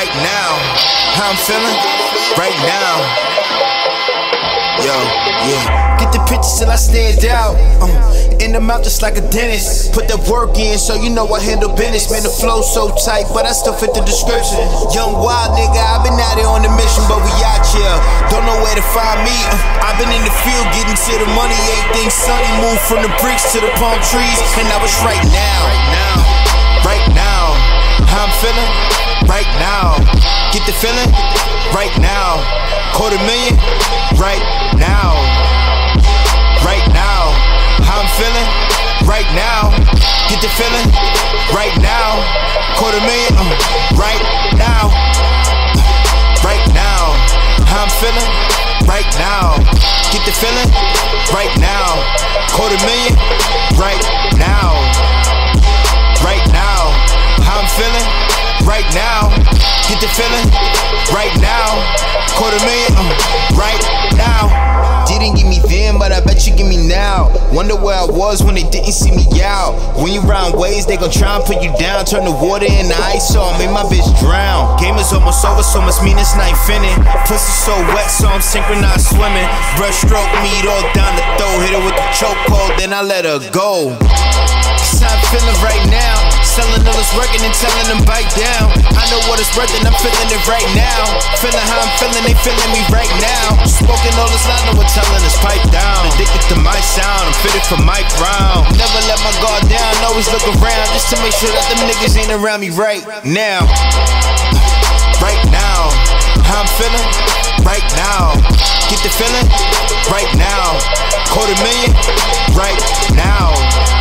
right now. How I'm feeling right now. Yo, yeah. Get the pictures till I stand out. In the mouth just like a dentist. Put that work in so you know I handle business. Man, the flow so tight, but I still fit the description. Young wild nigga, I've been out here on the mission, but we out here. Don't know where to find me. I've been in the field getting to the money. Everything sunny, moved from the bricks to the palm trees. And I was right now. Right now. How I'm feeling right now. Get the feeling right now. $250,000 right now. Right now. How I'm feeling right now. Get the feeling right now. $250,000 right now. Right now. How I'm feeling right now. Get the feeling right now. $250,000 right now. Right now. How I'm feeling right now. Get the feeling right now. $250,000 right now. Didn't give me then, but I bet you give me now. Wonder where I was when they didn't see me out. When you round ways, they gon' try and put you down. Turn the water into ice, so I made my bitch drown. Game is almost over, so must mean it's not finna. Pussy so wet, so I'm synchronized swimming. Brush stroke meat all down the throat. Hit her with the chokehold, then I let her go. That's how I'm feeling right now. Selling all this working and telling them bite down. I know what it's worth and I'm feeling it right now. Feeling how I'm feeling, they feeling me right now. Smoking all this line, know what telling us pipe down. Addicted to my sound, I'm fitted for Mike Brown. Never let my guard down, always look around just to make sure that them niggas ain't around me right now. Right now. How I'm feeling right now. Get the feeling right now. $250,000 right now.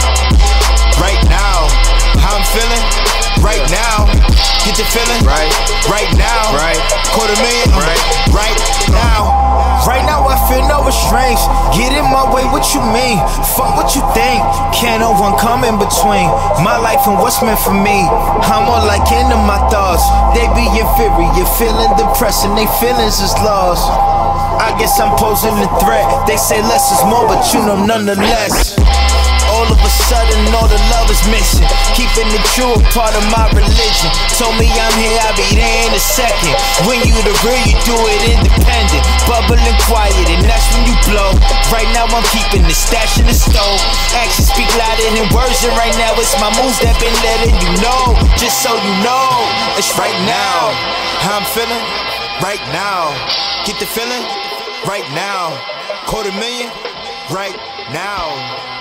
Right now. How I'm feeling right now. Get the feeling right now. $250,000 right now. Right now I feel no restraints. Get in my way, what you mean? Fuck what you think. Can't no one come in between my life and what's meant for me. I'm all like into my thoughts. They be inferior, feeling depressed and they feelings is lost. I guess I'm posing a threat. They say less is more, but you know nonetheless. All of a sudden, all the love is missing. Keeping it true, a part of my religion. Told me I'm here, I'll be there in a second. When you the real, you do it independent. Bubbling quiet, and that's when you blow. Right now, I'm keeping the stash in the stove. Actions speak louder than words, and right now, it's my moves that been letting you know. Just so you know, it's right now. How I'm feeling right now. Get the feeling right now. $250,000 right now.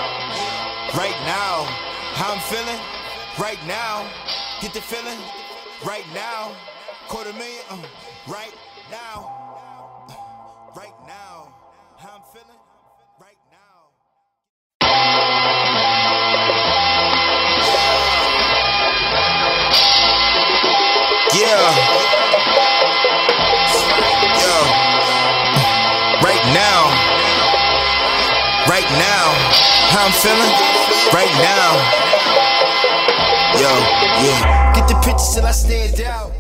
Right now, how I'm feeling right now. Get the feeling right now. $250,000 right now. Right now, how I'm feeling right now. Yeah. Yo. Right now. Right now, how I'm feeling right now. Yo, yeah. Get the pictures till I stand out.